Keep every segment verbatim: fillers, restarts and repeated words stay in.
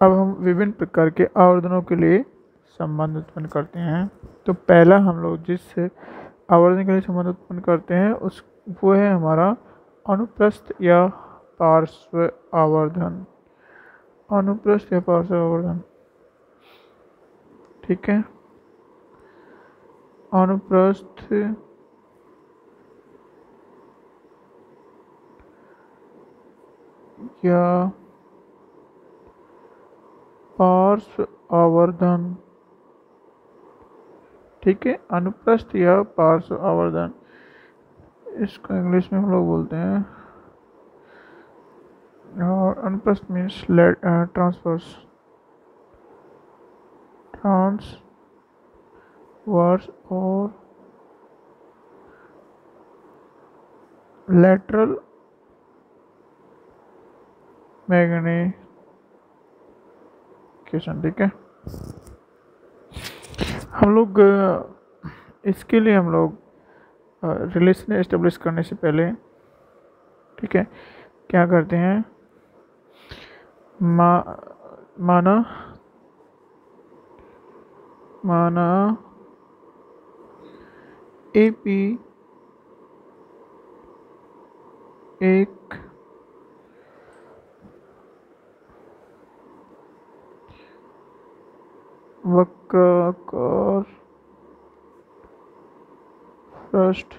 अब हम विभिन्न प्रकार के आवर्धनों के लिए संबंध उत्पन्न करते हैं। तो पहला हम लोग जिस आवर्धन के लिए संबंध उत्पन्न करते हैं उस वो है हमारा अनुप्रस्थ या पार्श्व आवर्धन। अनुप्रस्थ या पार्श्व आवर्धन, ठीक है। अनुप्रस्थ या पार्श्व आवर्धन, ठीक है। अनुप्रस्थ या पार्श्व आवर्धन, इसको इंग्लिश में हम लोग बोलते हैं, और अनुप्रस्थ मीन्स ट्रांसवर्स, ट्रांसवर्स और लेटरल मैग्निफिकेशन, ठीक है। हम लोग इसके लिए हम लोग रिलेशन एस्टेब्लिश करने से पहले, ठीक है, क्या करते हैं, मा माना माना ए पी एक वक्राकार पृष्ठ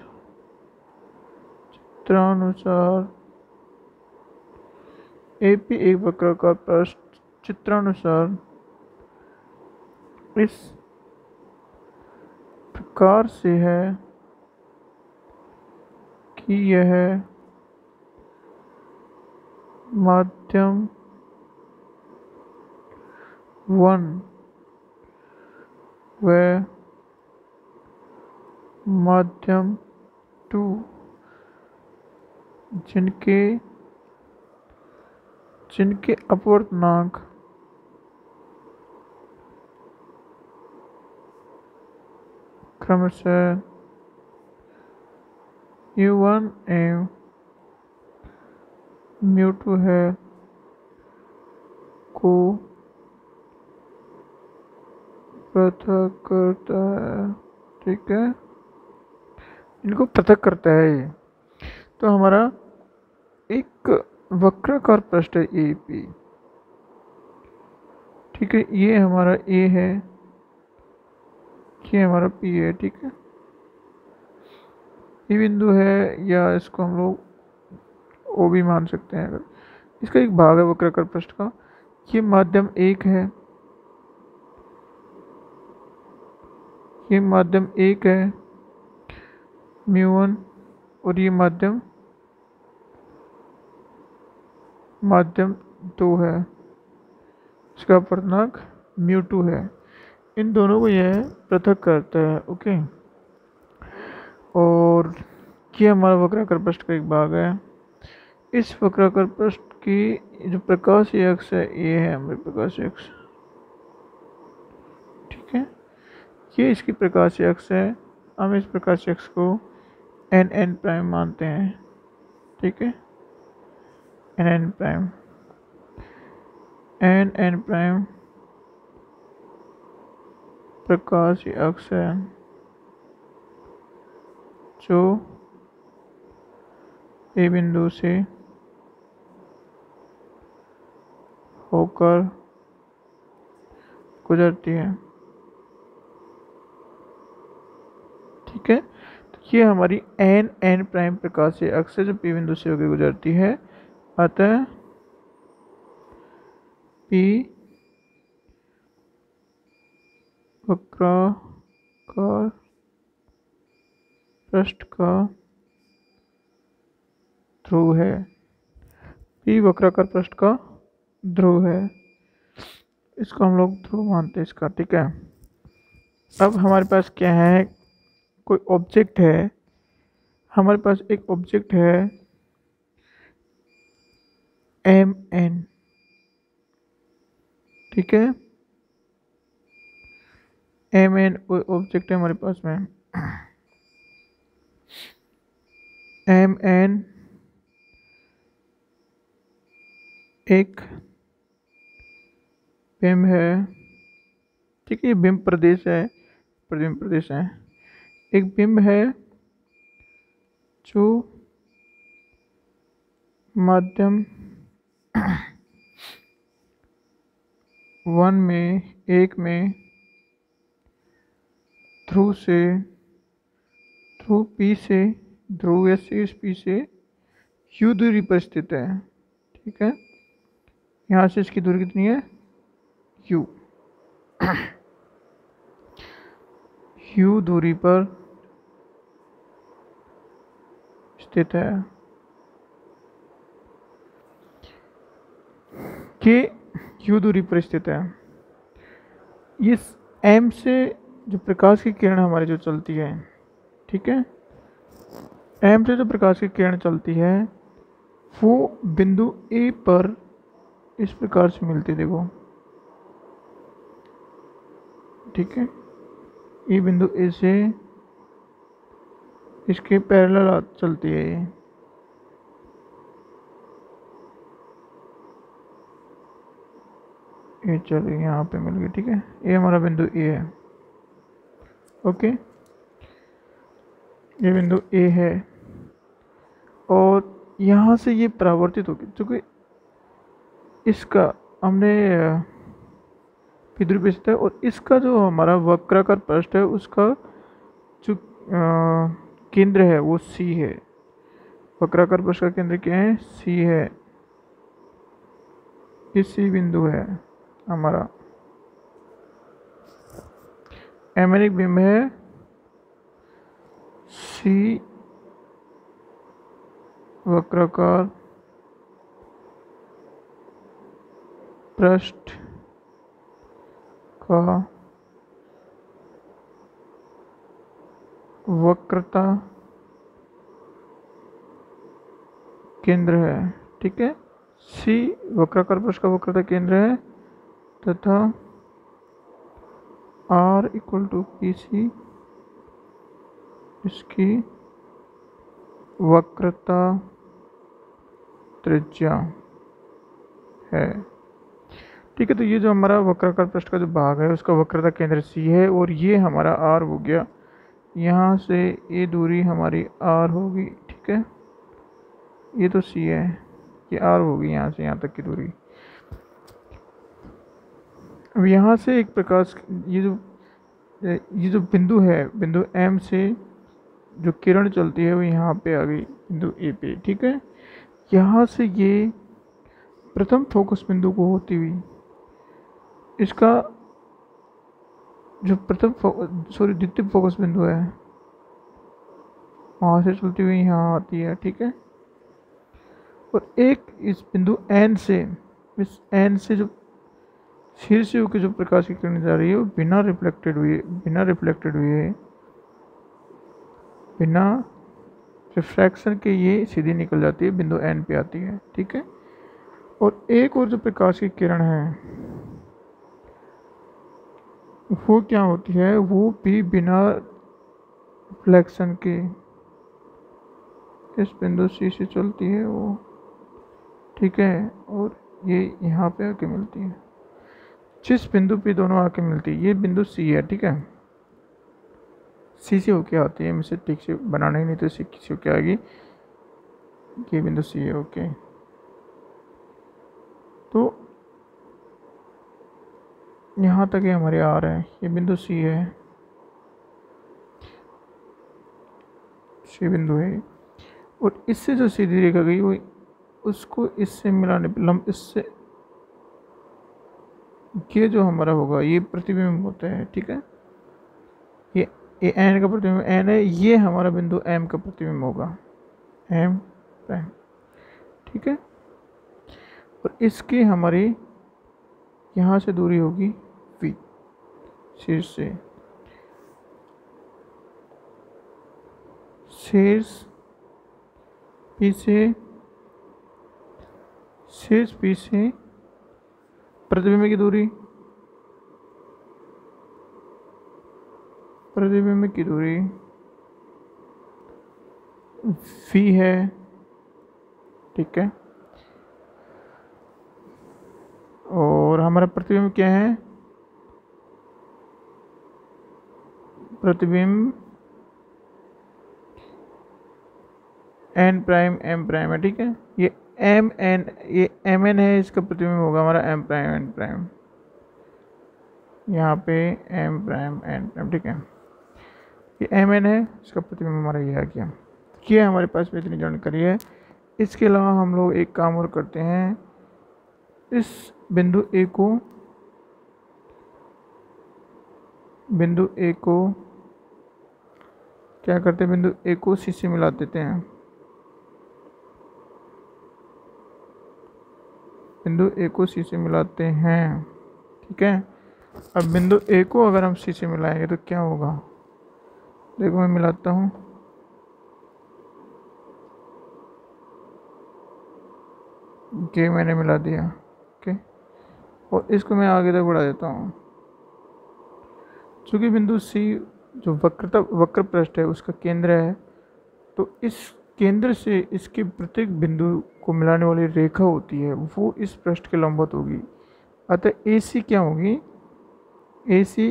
चित्रानुसार ए पी एक वक्राकार पृष्ठ चित्रानुसार इस प्रकार से है कि यह माध्यम वन व माध्यम टू जिनके जिनके अपवर्तनांक क्रमशः म्यू वन एवं म्यू टू है को पृथक करता है, ठीक है। इनको पृथक करता है ये। तो हमारा एक वक्राकार पृष्ठ है ए पी, ठीक है, ये हमारा ए है, ये हमारा पी है, ठीक है। ये बिंदु है, या इसको हम लोग ओ भी मान सकते हैं अगर इसका एक भाग है वक्राकार पृष्ठ का। ये माध्यम एक है, ये माध्यम एक है म्यू वन, और ये माध्यम माध्यम दो है, इसका अपवर्तनांक म्यू टू है। इन दोनों को यह पृथक करता है, ओके। और ये हमारा वक्राकार पृष्ठ का एक भाग है। इस वक्राकार पृष्ठ की जो प्रकाशीय अक्ष है ये है हमारे प्रकाशीय अक्ष, ठीक है। ये इसकी प्रकाशीय अक्ष है। हम इस प्रकाशीय अक्ष को एन एन प्राइम मानते हैं, ठीक है। N N prime N N prime प्रकाशीय अक्ष है जो ए बिंदु से होकर गुजरती है, ठीक है। तो ये हमारी एन एन प्राइम प्रकाशीय अक्ष है जो पी बिंदु से होकर गुजरती है। अतः पी वक्राकार पृष्ठ का ध्रुव है, पी वक्राकार पृष्ठ का ध्रुव है, इसको हम लोग ध्रुव मानते हैं इसका, ठीक है। अब हमारे पास क्या है, कोई ऑब्जेक्ट है, हमारे पास एक ऑब्जेक्ट है एम एन, ठीक है। एम एन कोई ऑब्जेक्ट है हमारे पास में, एम एन एक बिंब है, ठीक है, ये बिंब प्रदेश है, प्रतिबिंब प्रदेश है। एक बिंब है जो माध्यम वन में एक में ध्रुव से ध्रुव पी से ध्रुव या शीर्ष पी से यू दूरी पर स्थित है, ठीक है। यहाँ से इसकी दूरी कितनी है, यू। यू दूरी पर स्थित है कि यू दूरी पर स्थित है। इस एम से जो प्रकाश की किरण हमारी जो चलती है, ठीक है, एम से जो प्रकाश की किरण चलती है वो बिंदु ए पर इस प्रकार से मिलती, देखो, ठीक है। ये बिंदु ए से इसके पैरेलल चलती है, ये ये चलिए यहाँ पे मिल गई, ठीक है। ये हमारा बिंदु ए है, ओके, ये बिंदु ए है और यहाँ से ये परावर्तित होगी, क्योंकि इसका हमने विद्युत स्थित है और इसका जो हमारा वक्राकार पृष्ठ है उसका जो केंद्र है वो सी है। वक्राकार पृष्ठ का केंद्र क्या है, सी है। ये सी बिंदु है हमारा। एम एक बिंब है, सी वक्राकार पृष्ठ का वक्रता केंद्र है, ठीक है। सी वक्राकार पृष्ठ का वक्रता केंद्र है तथा R equal to P C इसकी वक्रता त्रिज्या है, ठीक है। तो ये जो हमारा वक्राकार पृष्ठ का जो भाग है उसका वक्रता केंद्र सी है और ये हमारा आर हो गया। यहाँ से ये दूरी हमारी आर होगी, ठीक है। ये तो सी है, ये आर होगी यहाँ से यहाँ तक की दूरी। अब यहाँ से एक प्रकाश, ये जो ये जो बिंदु है, बिंदु एम से जो किरण चलती है वो यहाँ पे आ गई बिंदु ए पे, ठीक है। यहाँ से ये प्रथम फोकस बिंदु को होती हुई इसका जो प्रथम सॉरी द्वितीय फोकस बिंदु है वहाँ से चलती हुई यहाँ आती है, ठीक है। और एक इस बिंदु एन से, इस एन से जो शीर्ष की जो प्रकाश की किरण जा रही है वो बिना रिफ्लेक्टेड हुए बिना रिफ्लेक्टेड हुए बिना रिफ्रैक्शन के ये सीधी निकल जाती है, बिंदु एन पे आती है, ठीक है। और एक और जो प्रकाश की किरण है वो क्या होती है, वो भी बिना रिफ्लेक्शन के इस बिंदु सी से चलती है वो, ठीक है। और ये यहाँ पे आके मिलती है, जिस बिंदु पे दोनों आके मिलती है ये बिंदु सी है, ठीक है। सी से होके आती है, मुझे ठीक से बनाना ही नहीं तो सी से होके आएगी, ये बिंदु सी है, ओके। तो यहाँ तक ये हमारे आर है, ये बिंदु सी है, सी बिंदु है। और इससे जो सीधी रेखा गई वो उसको इससे मिलाने पर लंब, इससे ये जो हमारा होगा ये प्रतिबिंब होता है, ठीक है। ये ये एन का प्रतिबिंब एन है, ये हमारा बिंदु एम का प्रतिबिंब होगा, एम प्राइम, ठीक है। और इसकी हमारी यहाँ से दूरी होगी वी, शीर्ष से शीर्ष पी से शीर्ष पी से प्रतिबिंब की दूरी, प्रतिबिंब की दूरी वी है, ठीक है। और हमारा प्रतिबिंब क्या है, प्रतिबिंब एन प्राइम एम प्राइम है, ठीक है। ये एम एन, ये एम एन है, इसका प्रतिबिंब होगा हमारा एम प्राइम एन प्राइम, यहाँ पे एम प्राइम एन प्राइम, ठीक है। ये एम एन है, इसका प्रतिबिंब हमारा ये आ गया। ये हमारे पास में इतनी जानकारी है। इसके अलावा हम लोग एक काम और करते हैं, इस बिंदु ए को बिंदु ए को क्या करते हैं, बिंदु ए को सी से मिला देते हैं। बिंदु ए को सी से मिलाते हैं, ठीक है। अब बिंदु ए को अगर हम सी से मिलाएंगे तो क्या होगा, देखो मैं मिलाता हूँ। ये मैंने मिला दिया, ओके। और इसको मैं आगे तक बढ़ा देता हूँ। चूँकि बिंदु सी जो वक्रता वक्र पृष्ठ है उसका केंद्र है, तो इस केंद्र से इसके प्रत्येक बिंदु को मिलाने वाली रेखा होती है वो इस पृष्ठ के लंबवत होगी। अतः ए सी क्या होगी, ए सी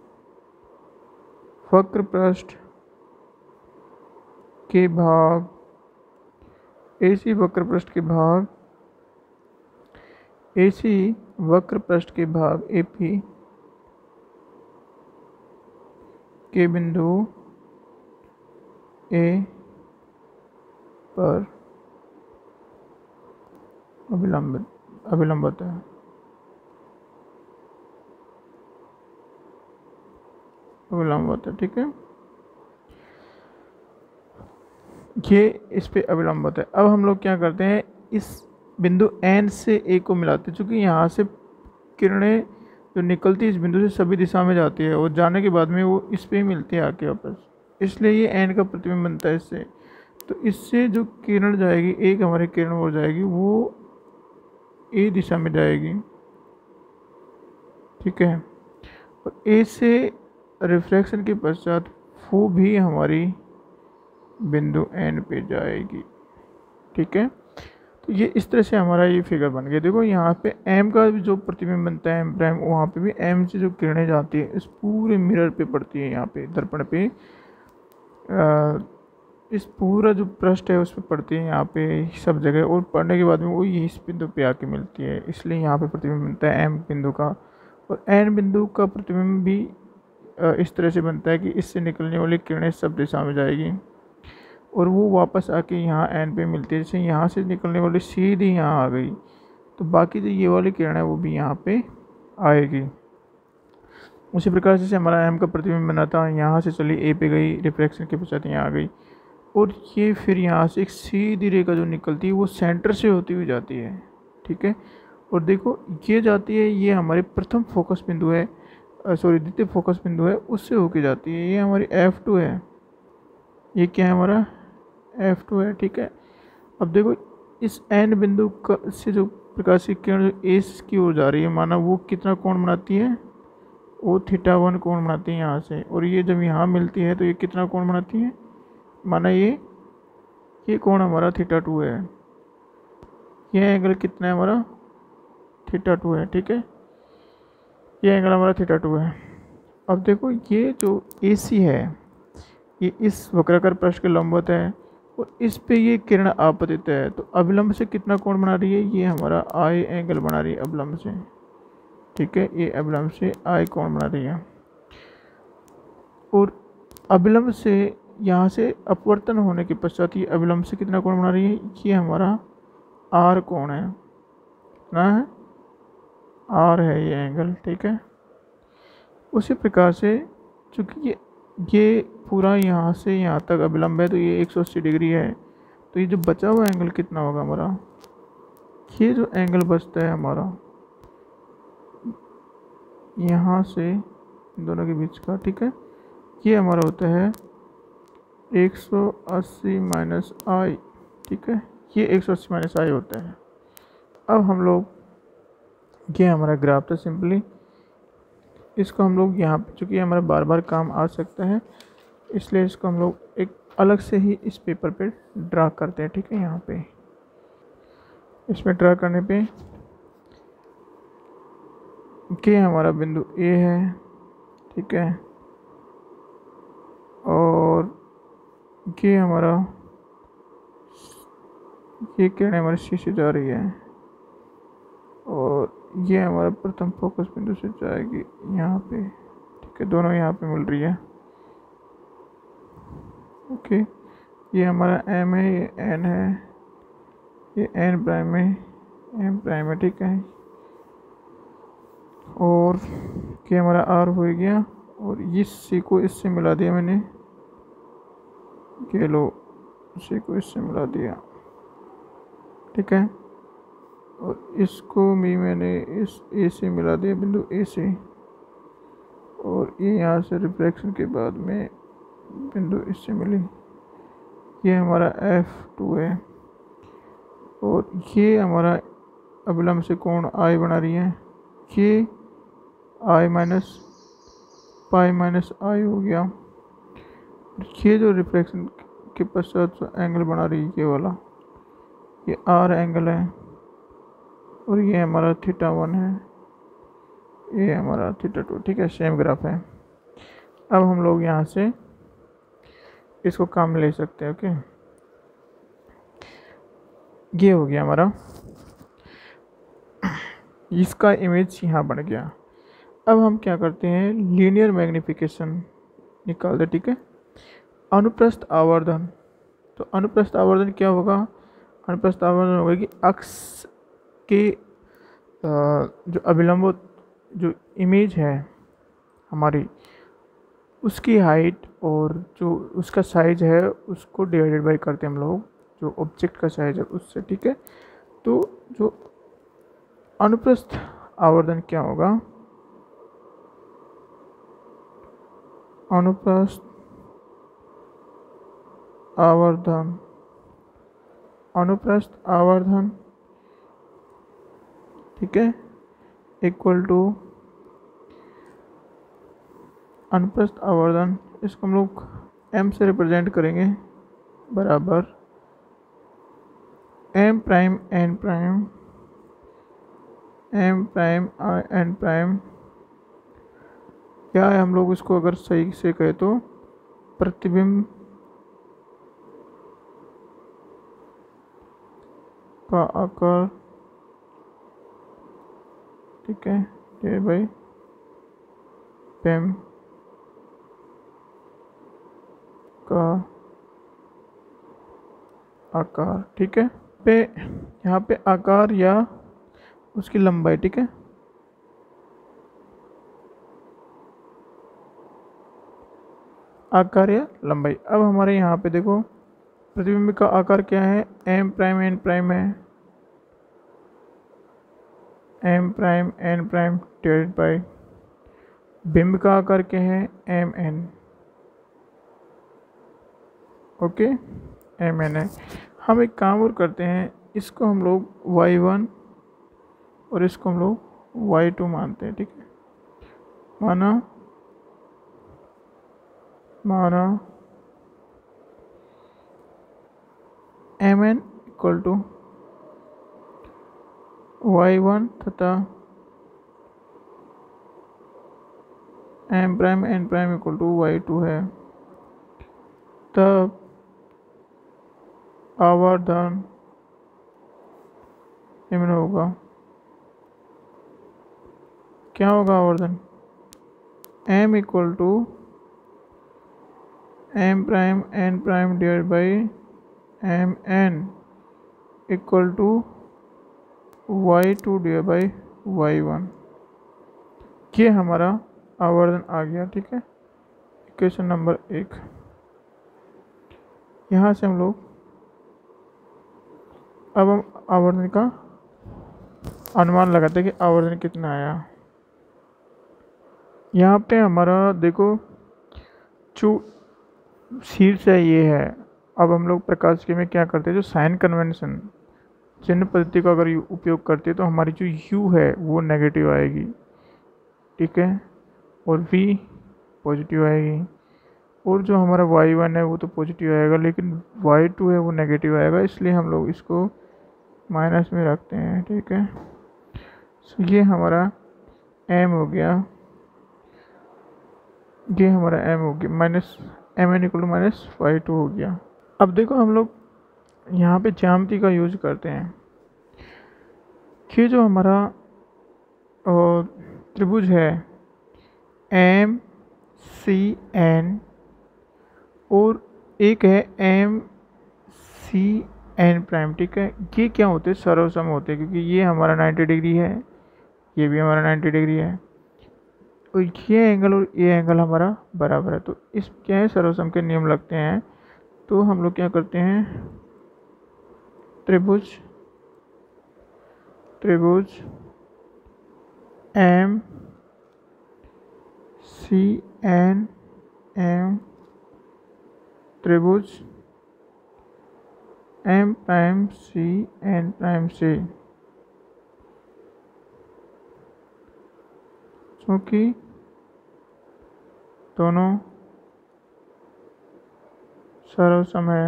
वक्र पृष्ठ के भाग, ए सी वक्र पृष्ठ के भाग ए सी वक्र पृष्ठ के भाग ए पी के बिंदु ए पर अभिलंबित अभिलंबित है। अभिलंबित है, ठीक है। ये इस पे अभिलंबित है। अब हम लोग क्या करते हैं, इस बिंदु एन से ए को मिलाते हैं। चूँकि यहाँ से किरणें जो निकलती है इस बिंदु से सभी दिशा में जाती है और जाने के बाद में वो इस पे ही मिलती है आके वापस, इसलिए ये एन का प्रतिबिंब बनता है इससे। तो इससे जो किरण जाएगी, एक हमारी किरण और जाएगी, वो ए दिशा में जाएगी, ठीक है। और ए से रिफ्रैक्शन के पश्चात वो भी हमारी बिंदु एन पे जाएगी, ठीक है। तो ये इस तरह से हमारा ये फिगर बन गया। देखो यहाँ पे एम का भी जो प्रतिबिंब बनता है एम प्राइम, वहाँ पे भी एम से जो किरणें जाती है इस पूरे मिरर पे पड़ती है, यहाँ पे दर्पण पे आ, इस पूरा जो पृष्ठ है उस पर पड़ती है, यहाँ पे सब जगह। और पढ़ने के बाद में वो ये इस बिंदु पे आके मिलती है, इसलिए यहाँ पे प्रतिबिंब बनता है एम बिंदु का। और एन बिंदु का प्रतिबिंब भी इस तरह से बनता है कि इससे निकलने वाली किरणें सब दिशा में जाएगी और वो वापस आके यहाँ एन पे मिलती है। जैसे यहाँ से निकलने वाली सीधी यहाँ आ गई, तो बाकी जो ये वाली किरण है वो भी यहाँ पे आएगी। उसी प्रकार से हमारा एम का प्रतिबिंब बना था, यहाँ से चली ए पे गई, रिफ्लेक्शन के पश्चात यहाँ आ गई, और ये फिर यहाँ से एक सीधी रेखा जो निकलती है वो सेंटर से होती हुई जाती है, ठीक है। और देखो ये जाती है, ये हमारे प्रथम फोकस बिंदु है, सॉरी द्वितीय फोकस बिंदु है, उससे होके जाती है। ये हमारी एफ टू है, ये क्या है हमारा एफ टू है, ठीक है। अब देखो इस एन बिंदु का से जो प्रकाश की किरण जो ए की ओर जा रही है, माना वो कितना कोण बनाती है, वो थीटा वन कोण बनाती है यहाँ से। और ये जब यहाँ मिलती है तो ये कितना कोण बनाती है, माना ये ये कोण हमारा थीटा टू है, ये एंगल कितना है हमारा थीटा टू है, ठीक है। ये एंगल हमारा थीटा टू है। अब देखो ये जो ए सी है ये इस वक्राकार पृष्ठ के लंबवत है और इस पे ये किरण आपतित है, तो अभिलंब से कितना कोण बना रही है, ये हमारा आई एंगल बना रही है अभिलंब से, ठीक है। ये अभिलंब से आई कोण बना रही है। और अभिलंब से यहाँ से अपवर्तन होने के पश्चात ये अभिलंब से कितना कोण बना रही है, ये हमारा आर कोण है ना, है आर है ये एंगल, ठीक है। उसी प्रकार से चूँकि ये ये पूरा यहाँ से यहाँ तक अभिलंब है तो ये एक सौ अस्सी डिग्री है, तो ये जो बचा हुआ एंगल कितना होगा हमारा, ये जो एंगल बचता है हमारा यहाँ से दोनों के बीच का, ठीक है, ये हमारा होता है एक सौ अस्सी माइनस आई, ठीक है। ये एक सौ अस्सी माइनस आई होता है। अब हम लोग ये हमारा ग्राफ था सिंपली, इसको हम लोग यहाँ पे चूँकि हमारा बार बार काम आ सकता है इसलिए इसको हम लोग एक अलग से ही इस पेपर पे ड्रा करते हैं, ठीक है। यहाँ पे इसमें ड्रा करने पे के हमारा बिंदु ए है, ठीक है, और ये हमारा ये किरण हमारे सी से जा रही है और ये हमारा प्रथम फोकस बिंदु से जाएगी यहाँ पे, ठीक है, दोनों यहाँ पे मिल रही है। ओके, ये हमारा एम है, ये एन है, ये एन प्राइम है, एम प्राइम है, ठीक है, और ये हमारा आर हो गया और इस सी को इससे मिला दिया मैंने, ये लो सी को इससे मिला दिया, ठीक है, और इसको भी मैंने इस ए से मिला दिया, बिंदु ए से, और ये यहाँ से रिफ्लेक्शन के बाद में बिंदु इससे मिली, ये हमारा एफ टू है, और ये हमारा अभिलंब से कोण आई बना रही है, ये आई माइनस पाई माइनस आई हो गया, ये जो रिफ्लेक्शन के पश्चात जो एंगल बना रही है ये वाला, ये आर एंगल है, और ये हमारा थीटा वन है, ये हमारा थीटा टू, ठीक है, सेम ग्राफ है। अब हम लोग यहाँ से इसको काम ले सकते हैं। ओके, ये हो गया हमारा, इसका इमेज यहाँ बन गया। अब हम क्या करते हैं, लीनियर मैग्निफिकेशन निकाल दे, ठीक है। अनुप्रस्थ आवर्धन, तो अनुप्रस्थ आवर्धन क्या होगा, अनुप्रस्थ आवर्धन होगा कि अक्ष के जो अभिलंब जो इमेज है हमारी, उसकी हाइट और जो उसका साइज है उसको डिवाइडेड बाय करते हैं हम लोग, जो ऑब्जेक्ट का साइज है उससे, ठीक है। तो जो अनुप्रस्थ आवर्धन क्या होगा, अनुप्रस्थ आवर्धन, अनुप्रस्थ आवर्धन, ठीक है, इक्वल टू अनुप्रस्थ आवर्धन, इसको हम लोग m से रिप्रेजेंट करेंगे, बराबर m prime n prime m prime n prime, क्या है, हम लोग इसको अगर सही से कहे तो प्रतिबिंब का आकार, ठीक है, ये भाई पेम का आकार, ठीक है, पे यहाँ पे आकार या उसकी लंबाई, ठीक है, आकार या लंबाई। अब हमारे यहाँ पे देखो प्रतिबिंब का आकार क्या है, एम प्राइम एन प्राइम है, M prime N prime divided by बिंब का आकार क्या है, M N, okay, M N है। हम एक काम और करते हैं, इसको हम लोग वाई वन और इसको हम लोग वाई टू मानते हैं, ठीक है, माना माना M N equal to Y one तथा M prime N prime equal to Y two है, तब आवर्धन निम्न होगा। क्या होगा आवर्धन, m equal to M prime N prime divide by M N equal to Y two divide by Y one, ये हमारा आवर्धन आ गया, ठीक है, इक्वेशन नंबर एक। यहाँ से हम लोग अब हम आवर्धन का अनुमान लगाते हैं कि आवर्धन कितना आया। यहाँ पे हमारा देखो जो शीर्ष है ये है। अब हम लोग प्रकाश के में क्या करते हैं, जो साइन कन्वेंशन चिन्ह पद्धति का अगर उपयोग करते हैं तो हमारी जो u है वो नेगेटिव आएगी, ठीक है, और v पॉजिटिव आएगी, और जो हमारा वाई वन है वो तो पॉजिटिव आएगा, लेकिन वाई टू है वो नेगेटिव आएगा, इसलिए हम लोग इसको माइनस में रखते हैं, ठीक है। सो ये हमारा एम हो गया, ये हमारा एम हो गया, minus M N equal to minus Y two हो गया। अब देखो हम लोग यहाँ पे ज्यामिति का यूज करते हैं। ये जो हमारा त्रिभुज है एम सी एन और एक है एम सी एन प्राइम, ठीक है। ये क्या होते हैं, सर्वसम होते हैं, क्योंकि ये हमारा नाइन्टी डिग्री है, ये भी हमारा नाइन्टी डिग्री है, और ये एंगल और ये एंगल हमारा बराबर है। तो इस क्या है, सर्वसम के नियम लगते हैं। तो हम लोग क्या करते हैं, त्रिभुज त्रिभुज एम सी एन एम त्रिभुज M prime C N prime से, क्योंकि दोनों सर्वसम है,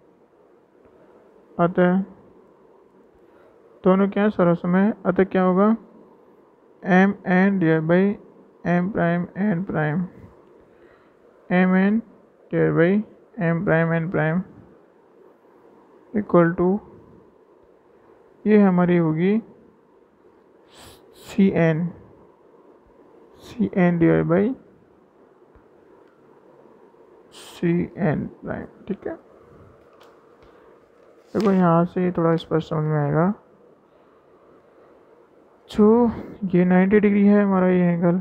अतः दोनों क्या सर्वसम है, अतः क्या होगा, M N divide by M prime N prime, M N divide by M prime N prime equal to, ये हमारी होगी C N C N divide by C N prime, ठीक है। देखो यहाँ से थोड़ा स्पष्ट समझ में आएगा। जो ये नाइन्टी डिग्री है हमारा ये एंगल,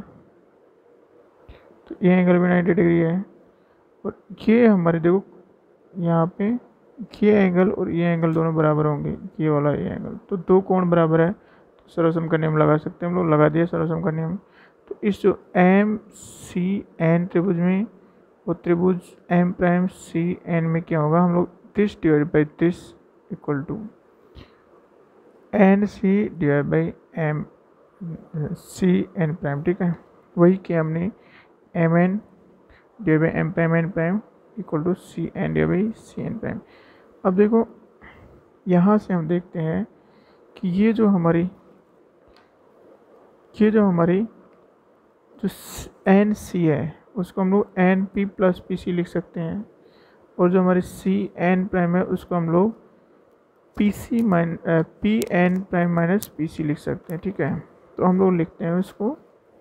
तो ये एंगल भी नाइन्टी डिग्री है, और ये हमारे देखो यहाँ पे ये एंगल और ये एंगल दोनों बराबर होंगे, ये वाला ये एंगल, तो दो कोण बराबर है, तो सर्वसम का नियम लगा सकते हैं हम लोग, लगा दिया सर्वसम का नियम। तो इस जो एम सी एन त्रिभुज में और त्रिभुज एम प्राइम सी एन में क्या होगा, हम लोग this divide by this equal to N C divide by M C N prime, ठीक है। वही कि हमने M N divide by M prime N prime equal to C N divide by C N prime. अब देखो यहाँ से हम देखते हैं कि ये जो हमारी ये जो हमारी जो एन सी है उसको हम लोग N P plus P C लिख सकते हैं, और जो हमारी सी एन प्राइम है उसको हम लोग P C minus P N prime minus P C लिख सकते हैं, ठीक है। तो हम लोग लिखते हैं इसको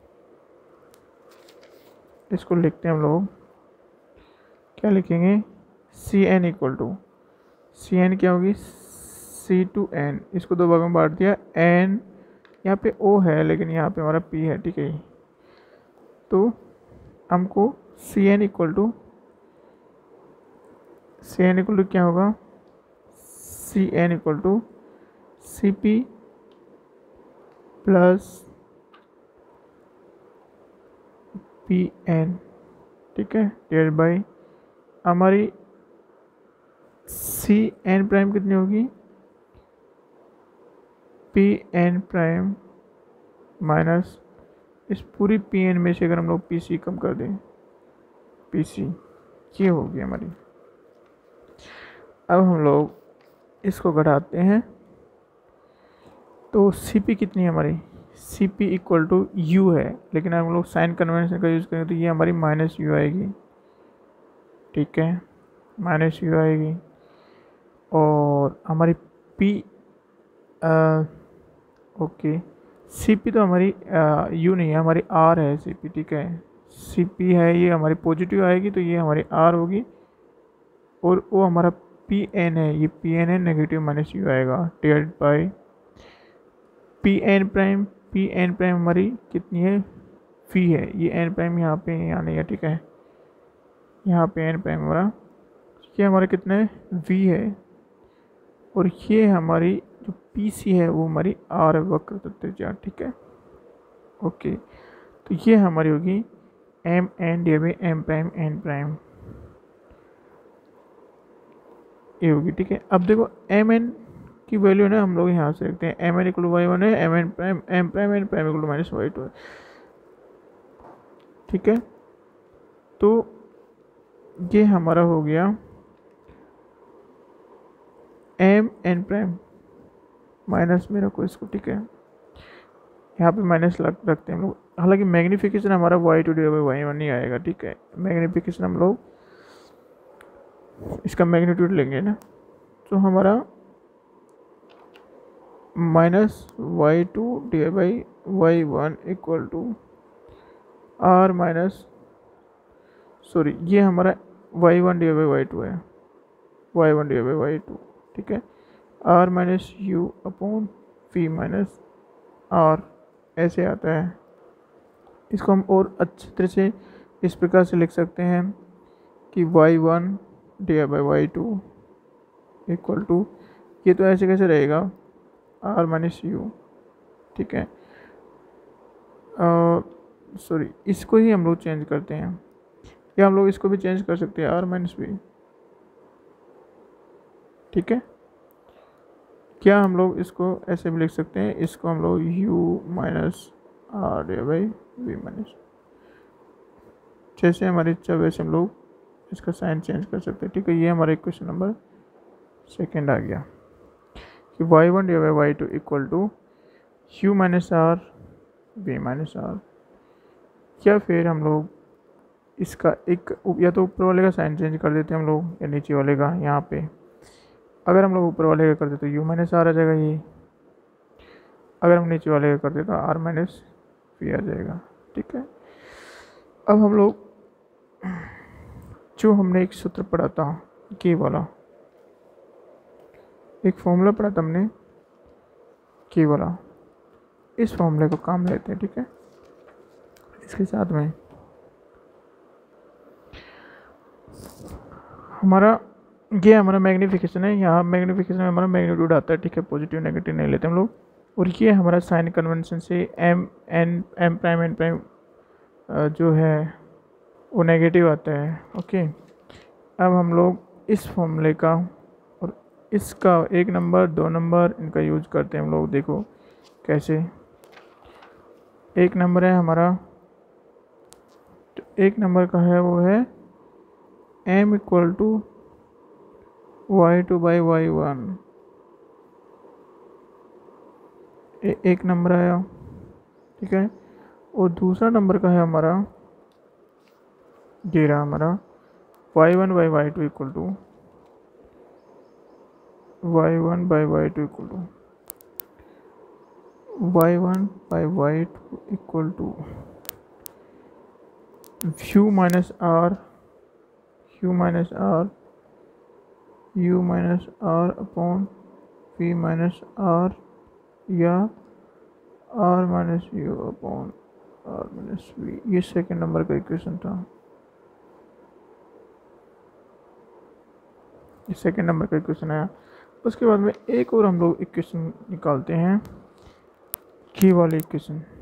इसको लिखते हैं हम लोग क्या लिखेंगे, C N equal to, C N क्या होगी, सी टू एन, इसको दो भागों में बांट दिया, एन यहाँ पे ओ है लेकिन यहाँ पे हमारा पी है, ठीक है। तो हमको C N equal to C N equal to क्या होगा, C N equal to C P plus P N, ठीक है, डिवाइड बाई हमारी सी एन प्राइम कितनी होगी, पी एन प्राइम माइनस इस पूरी पी एन में से अगर हम लोग पी सी कम कर दें, पी सी ये होगी हमारी। अब हम लोग इसको घटाते हैं, तो सी पी कितनी है हमारी, C P equal to U है, लेकिन हम लोग साइन कन्वेंशन का यूज़ करेंगे तो ये हमारी माइनस यू आएगी, ठीक है, माइनस यू आएगी। और हमारी पी आ, ओके सी पी तो हमारी यू नहीं है, हमारी आर है सी पी, ठीक है, सी पी है ये हमारी पॉजिटिव आएगी, तो ये हमारी आर होगी, और वो हमारा पी एन है, ये पी एन है नेगेटिव माइनस यू आएगा, divide by P N prime, P N prime हमारी कितनी है, फी है, ये एन प्राइम यहाँ पे यहाँ नहीं है, ठीक है, यहाँ पे एन प्राइम हमारा ये हमारा कितना है, वी है, और ये हमारी जो पी सी है वो हमारी आर वक्र त्रिज्या, ठीक है, ओके। तो ये हमारी होगी M N D by M prime N prime, ये होगी, ठीक है। अब देखो एम एन की वैल्यू ना हम लोग यहाँ से रखते हैं, M N equal to Y one है, M N prime M prime N prime equal to minus Y two है, ठीक है। तो ये हमारा हो गया एम एन प्राइम माइनस में रखो इसको, ठीक है, यहाँ पे माइनस लग रखते हैं हम लोग। हालांकि मैग्नीफिकेशन हमारा Y two divide by Y one ही आएगा, ठीक है। मैग्नीफिकेशन हम लोग इसका मैग्नीट्यूड लेंगे ना, तो हमारा minus Y two divide by Y one equal to R minus sorry ये हमारा Y one divide by Y two है, Y one divide by Y two, ठीक है। R minus U upon V minus R ऐसे आता है। इसको हम और अच्छी तरह से इस प्रकार से लिख सकते हैं कि Y one divide by Y two equal to, ये तो ऐसे कैसे रहेगा, आर माइनस यू, ठीक है। सॉरी इसको ही हम लोग चेंज करते हैं, या हम लोग इसको भी चेंज कर सकते हैं, आर माइनस बी, ठीक है। क्या हम लोग इसको ऐसे भी लिख सकते हैं, इसको हम लोग u minus R divide by V minus, जैसे हमारी इच्छा वैसे हम लोग इसका साइन चेंज कर सकते हैं, ठीक है। ये हमारा इक्वेशन नंबर सेकेंड आ गया कि Y one divide by Y two equal to U minus R V minus R. या फिर हम लोग इसका एक या तो ऊपर वाले का साइन चेंज कर देते हैं हम लोग, या नीचे वाले का। यहाँ पे अगर हम लोग ऊपर वाले का करते तो यू माइनस आर आ जाएगा ये, अगर हम नीचे वाले का करते तो आर माइनस वी आ जाएगा, ठीक है। अब हम लोग जो हमने एक सूत्र पढ़ा था के वाला, एक फॉर्मूला पढ़ा था हमने के वाला, इस फॉर्मूले को काम लेते हैं, ठीक है। इसके साथ में हमारा ये हमारा मैग्नीफिकेशन है, यहाँ मैग्नीफिकेशन में हमारा मैग्नीट्यूड आता है, ठीक है। पॉजिटिव नेगेटिव नहीं लेते हम लोग। और ये हमारा साइन कन्वेंशन से M N M prime N prime जो है वो नेगेटिव आता है, ओके। अब हम लोग इस फॉर्मूले का और इसका एक नंबर दो नंबर इनका यूज करते हैं हम लोग। देखो कैसे, एक नंबर है हमारा, तो एक नंबर का है वो है m equal to Y two by Y one, एक नंबर आया, ठीक है। और दूसरा नंबर का है हमारा ये रहा हमारा Y one by Y two equal to Y one by Y two equal to Y one by Y two equal to U minus R U minus R U minus R upon V minus R, या R minus U upon R minus V. ये second number का equation था, ये second number का equation आया। उसके बाद में एक और हम लोग इक्वेशन निकालते हैं, की वाली इक्वेशन।